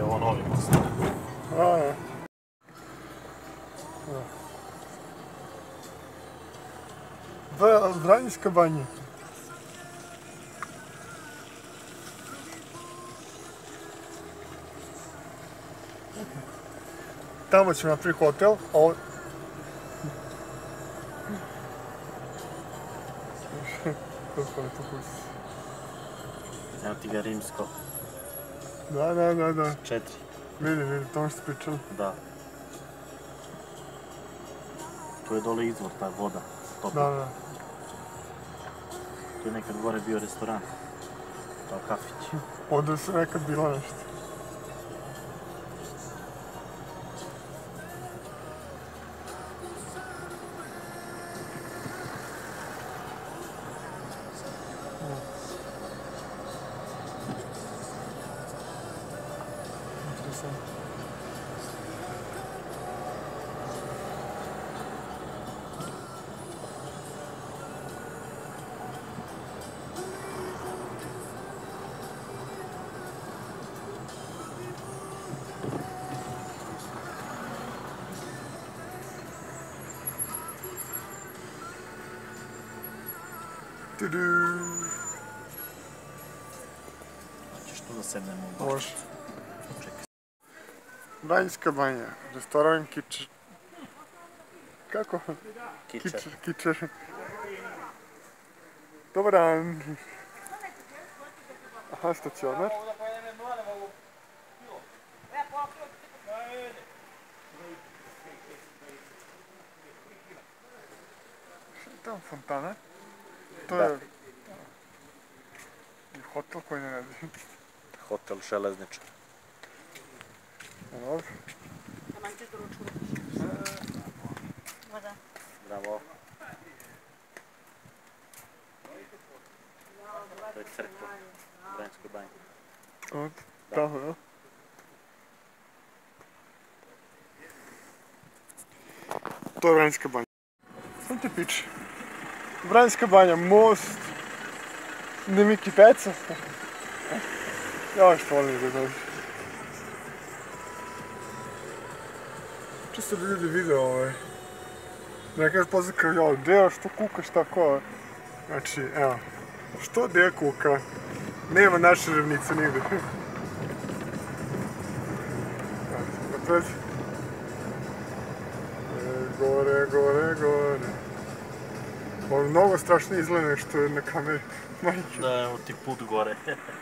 ovo novi most. Vranjska banja. Tamo ćemo napraviti hotel, a ovo... Kako je to kući? Evo ti ga rimsko. Da. 4. Vidim, to što ste pričali. Da. Tu je dole izvor, ta voda. Da. Tu je nekad gore bio restoran. Kao kafić. Ovdje su nekad bilo nešto. Hoćeš tu da sednemo u baš? Može. Vranjska banja, restoran Kičer... Kako? Kičer. Dobar dan. Aha, stacionar. Šta je tamo, fontana? To je... hotel koji ne radi. Hotel Železničar. Dobro. Bravo. To je crkva u Vranjskoj banji. Tamo, ja? To je Vranjska banja. Sam ti piče. Vranjska banja, most. Nemiki peca. Ja još volim da dođe. Čisto da ljudi vide nekad pozdrav kao ja, Deja što kukaš tako. Znači, evo, što Deja kuka? Nema naše ravnice nigde. Napred. Gore. Ovo je mnogo strašno izgleda nego što je na kameri. Majke. Da, evo ti put gore.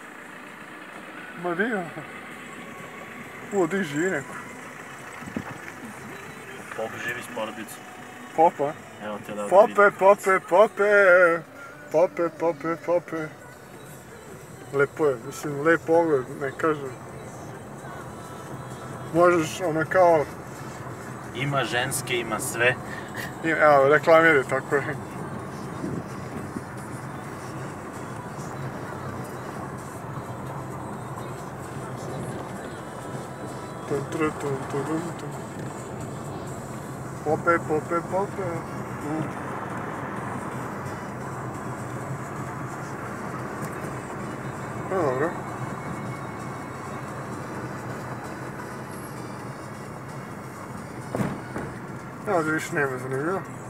Ma dio. Ovdje živi neko. Pop živi s porodicom. Popa? Evo te da vidim. Pope. Lepo je, mislim, lep pogled, ne kažem. Možeš, kao... Ima ženske, ima sve. Evo, reklamiraj, tako je. Pope. Dobro. Evo da više nema zanimljivo.